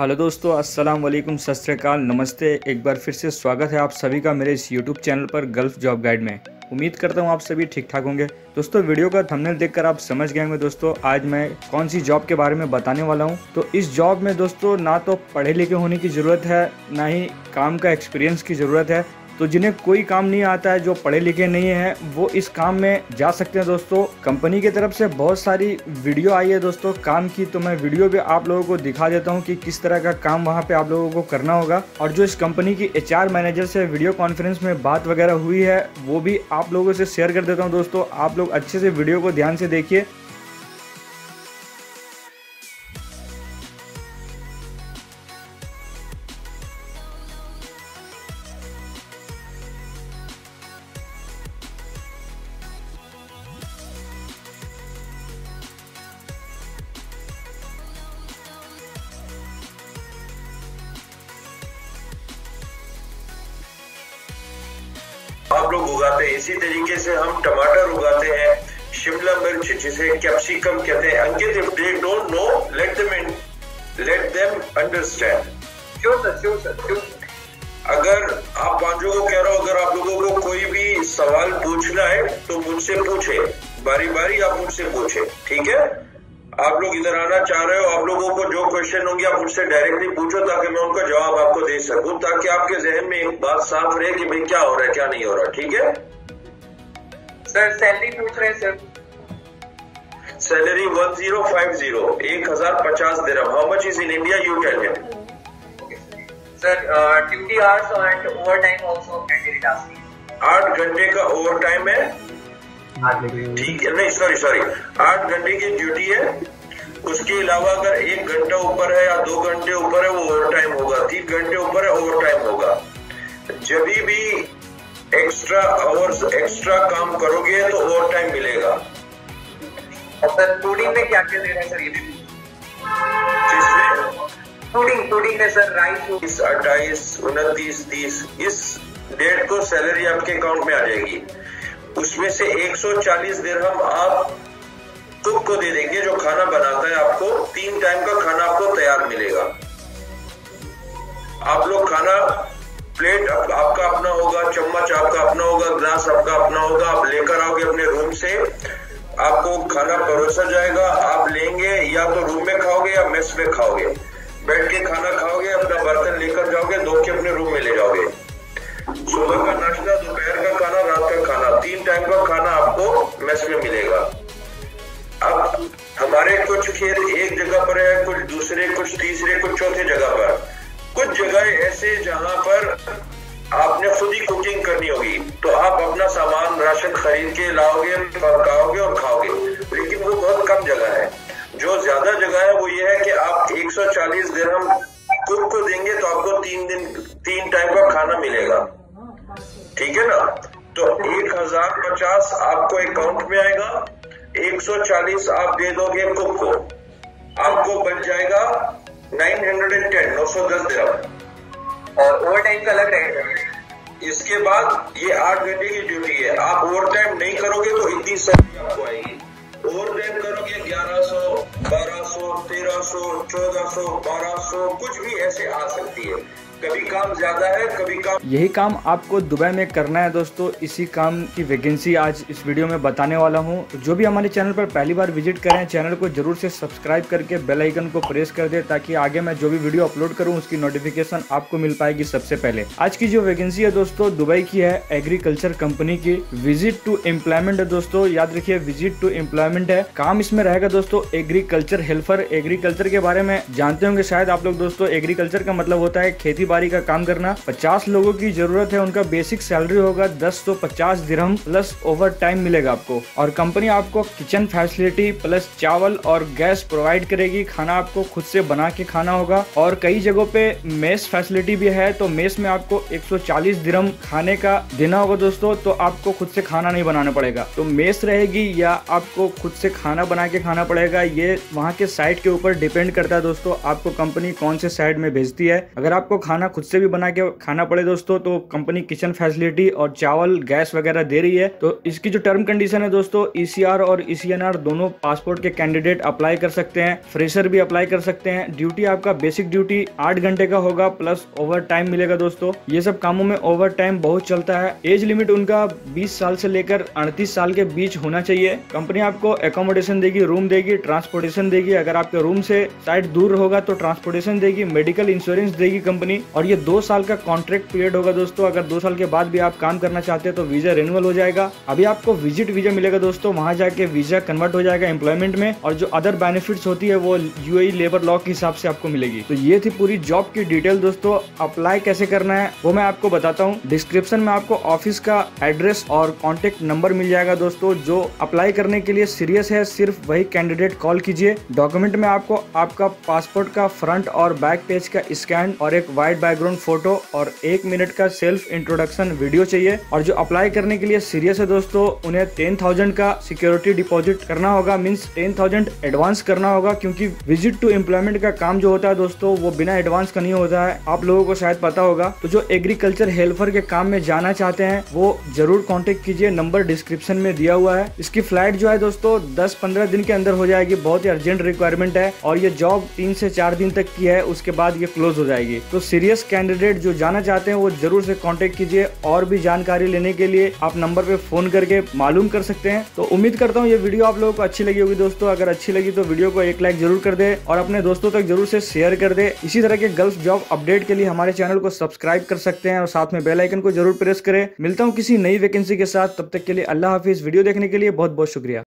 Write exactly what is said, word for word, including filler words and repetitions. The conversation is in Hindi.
हेलो दोस्तों, अस्सलाम वालेकुम, सत श्री अकाल, नमस्ते। एक बार फिर से स्वागत है आप सभी का मेरे इस यूट्यूब चैनल पर गल्फ जॉब गाइड में। उम्मीद करता हूँ आप सभी ठीक ठाक होंगे। दोस्तों, वीडियो का थंबनेल देखकर आप समझ गए होंगे दोस्तों आज मैं कौन सी जॉब के बारे में बताने वाला हूँ। तो इस जॉब में दोस्तों ना तो पढ़े लिखे होने की ज़रूरत है, ना ही काम का एक्सपीरियंस की ज़रूरत है। तो जिन्हें कोई काम नहीं आता है, जो पढ़े लिखे नहीं है, वो इस काम में जा सकते हैं दोस्तों। कंपनी की तरफ से बहुत सारी वीडियो आई है दोस्तों काम की, तो मैं वीडियो भी आप लोगों को दिखा देता हूं कि किस तरह का काम वहां पे आप लोगों को करना होगा। और जो इस कंपनी की एचआर मैनेजर से वीडियो कॉन्फ्रेंस में बात वगैरह हुई है वो भी आप लोगों से शेयर कर देता हूँ दोस्तों। आप लोग अच्छे से वीडियो को ध्यान से देखिए। आप लोग उगाते हैं, इसी तरीके से हम टमाटर उगाते हैं, शिमला मिर्च जिसे कैप्सिकम कहते हैं। Ankit, if they don't know let them let them understand. Sure sir, sure sir, sure. अगर आप पांचों को कह रहा हूं, अगर आप लोगों को कोई भी सवाल पूछना है तो मुझसे पूछे, बारी बारी आप मुझसे पूछे, ठीक है। आप लोग इधर आना चाह रहे हो, आप लोगों को जो क्वेश्चन होंगे आप मुझसे डायरेक्टली पूछो ताकि मैं उनका जवाब आपको दे सकूं, ताकि आपके जहन में एक बात साफ रहे कि भाई क्या हो रहा है क्या नहीं हो रहा, ठीक है। सर सैलरी पूछ रहे हैं sir. Salary one zero five zero, एक हजार पचास दिरहम। How much is in India, you tell him. Sir duty hours and overtime also candidate asking. आठ घंटे का ओवर टाइम है, ठीक है। नहीं सॉरी सॉरी आठ घंटे की ड्यूटी है। उसके अलावा अगर एक घंटा ऊपर है या दो घंटे ऊपर है वो ओवर टाइम होगा, तीन घंटे ऊपर है ओवर टाइम होगा। जब भी एक्स्ट्रा आवर्स एक्स्ट्रा काम करोगे तो ओवर टाइम मिलेगा। और सर फूडिंग में क्या क्या दे रहे हैं सर? ये जिसमें फूडिंग फूडिंग में सर राइस अट्ठाईस उनतीस तीस इस डेट को सैलरी आपके अकाउंट में आ जाएगी। उसमें से एक सौ चालीस दिरहम आप कुक को दे देंगे जो खाना बनाता है। आपको तीन टाइम का खाना आपको तैयार मिलेगा। आप लोग खाना प्लेट आपका अपना होगा, चम्मच आपका अपना होगा, ग्लास आपका अपना होगा। आप लेकर आओगे अपने रूम से, आपको खाना परोसा जाएगा, आप लेंगे या तो रूम में खाओगे या मेस में खाओगे। बैठ के खाना खाओगे, अपना बर्तन लेकर जाओगे, धो के अपने रूम में ले जाओगे। सुबह का नाश्ता, दोपहर का खाना, रात का खाना, तीन टाइम का खाना आपको मेस में मिलेगा। अब हमारे कुछ खेत एक जगह पर है, कुछ दूसरे, कुछ तीसरे, कुछ चौथे जगह पर। कुछ जगह ऐसे जहां पर आपने खुद ही कुकिंग करनी होगी, तो आप अपना सामान राशन खरीद के लाओगे, पकाओगे और खाओगे। लेकिन वो बहुत कम जगह है। जो ज्यादा जगह है वो ये है कि आप एक सौ चालीस दिरहम कुक को देंगे तो आपको तीन दिन तीन टाइम का खाना मिलेगा, ठीक है ना। तो एक हजार पचास आपको अकाउंट में आएगा, एक सौ चालीस आप दे दोगे कुक को, आपको बच जाएगा नाइन हंड्रेड एंड टेन, नौ सौ दस दिरहम। और ओवर टाइम का अलग रहेगा। इसके बाद ये आठ घंटे की ड्यूटी है। आप ओवर टाइम नहीं करोगे तो इतनी सैलरी आपको आएगी। ओवर टाइम करोगे ग्यारह सौ, बारह सौ, तेरह सौ, चौदह सौ, बारह सौ, कुछ भी ऐसे आ सकती है। कभी काम ज्यादा है, कभी काम। यही काम आपको दुबई में करना है दोस्तों। इसी काम की वैकेंसी आज इस वीडियो में बताने वाला हूं। जो भी हमारे चैनल पर पहली बार विजिट करें, चैनल को जरूर से सब्सक्राइब करके बेल आइकन को प्रेस कर दे, ताकि आगे मैं जो भी वीडियो अपलोड करूं उसकी नोटिफिकेशन आपको मिल पाएगी सबसे पहले। आज की जो वैकेंसी है दोस्तों दुबई की है, एग्रीकल्चर कंपनी की। विजिट टू एम्प्लॉयमेंट है दोस्तों, याद रखिए विजिट टू एम्प्लॉयमेंट है। काम इसमें रहेगा दोस्तों एग्रीकल्चर हेल्पर। एग्रीकल्चर के बारे में जानते होंगे शायद आप लोग दोस्तों। एग्रीकल्चर का मतलब होता है खेती बारी का काम करना। पचास लोगों की जरूरत है। उनका बेसिक सैलरी होगा दस सौ पचास दिरहम प्लस ओवर टाइम मिलेगा आपको। और कंपनी आपको किचन फैसिलिटी प्लस चावल और गैस प्रोवाइड करेगी। खाना आपको खुद से बना के खाना होगा। और कई जगहों पे मेस फैसिलिटी भी है, तो मेस में आपको एक सौ चालीस दिरहम खाने का देना होगा दोस्तों। तो आपको खुद से खाना नहीं बनाना पड़ेगा। तो मेस रहेगी या आपको खुद से खाना बना के खाना पड़ेगा, ये वहाँ के साइट साइट के ऊपर डिपेंड करता है दोस्तों, आपको कंपनी कौन से साइड में भेजती है। अगर आपको खाना खुद से भी बना के खाना पड़े दोस्तों, तो कंपनी किचन फैसिलिटी और चावल गैस वगैरह दे रही है। तो इसकी जो टर्म कंडीशन है दोस्तों, ईसीआर और ईसीएनआर दोनों पासपोर्ट के कैंडिडेट अप्लाई कर सकते हैं, फ्रेशर भी अप्लाई कर सकते हैं। ड्यूटी आपका बेसिक ड्यूटी आठ घंटे का होगा, प्लस ओवर टाइम मिलेगा दोस्तों। ये सब कामों में ओवर टाइम बहुत चलता है। एज लिमिट उनका बीस साल से लेकर अड़तीस साल के बीच होना चाहिए। कंपनी आपको एकोमोडेशन देगी, रूम देगी, ट्रांसपोर्टेशन देगी। अगर आपके रूम से साइट दूर होगा तो ट्रांसपोर्टेशन देगी, मेडिकल इंश्योरेंस देगी कंपनी। और ये दो साल का कॉन्ट्रैक्ट पीरियड होगा दोस्तों। अगर दो साल के बाद भी आप काम करना चाहते हैं तो वीजा रिन्यूअल हो जाएगा। अभी आपको विजिट वीजा मिलेगा दोस्तों, वहां जाके वीजा कन्वर्ट हो जाएगा एम्प्लॉयमेंट में, और जो अदर बेनिफिट्स होती है वो यूएई लेबर लॉ के हिसाब से आपको मिलेगी। तो ये थी पूरी जॉब की डिटेल दोस्तों। अप्लाई कैसे करना है वो मैं आपको बताता हूँ। डिस्क्रिप्शन में आपको ऑफिस का एड्रेस और कॉन्टेक्ट नंबर मिल जाएगा दोस्तों। जो अप्लाई करने के लिए सीरियस है सिर्फ वही कैंडिडेट कॉल कीजिए। डॉक्यूमेंट में आपको आपका पासपोर्ट का फ्रंट और बैक पेज का स्कैन और एक वाइट बैकग्राउंड फोटो और एक मिनट का सेल्फ इंट्रोडक्शन वीडियो चाहिए। और जो अप्लाई करने के लिए सीरियस है दोस्तों, उन्हें टेन थाउजेंड का सिक्योरिटी डिपॉजिट करना होगा, मीन्स टेन थाउजेंड एडवांस करना होगा। क्योंकि विजिट टू एम्प्लॉयमेंट का काम जो होता है दोस्तों, वो बिना एडवांस का नहीं होता है, आप लोगों को शायद पता होगा। तो जो एग्रीकल्चर हेल्पर के काम में जाना चाहते हैं वो जरूर कांटेक्ट कीजिए, नंबर डिस्क्रिप्शन में दिया हुआ है। इसकी फ्लाइट जो है दोस्तों दस पंद्रह दिन के अंदर हो जाएगी, बहुत ही अर्जेंट रिक्वायरमेंट है। और ये जॉब तीन से चार दिन तक की है, उसके बाद ये क्लोज हो जाएगी। तो सीरियस कैंडिडेट जो जाना चाहते हैं वो जरूर से कांटेक्ट कीजिए। और भी जानकारी लेने के लिए आप नंबर पे फोन करके मालूम कर सकते हैं। तो उम्मीद करता हूँ ये वीडियो आप लोगों को अच्छी लगी होगी दोस्तों। अगर अच्छी लगी तो वीडियो को एक लाइक जरूर कर दे और अपने दोस्तों तक जरूर से शेयर कर दे। इसी तरह के गल्फ जॉब अपडेट के लिए हमारे चैनल को सब्सक्राइब कर सकते हैं और साथ में बेल आइकन को जरूर प्रेस करें। मिलता हूँ किसी नई वैकेंसी के साथ, तब तक के लिए अल्लाह हाफिज। वीडियो देखने के लिए बहुत बहुत शुक्रिया।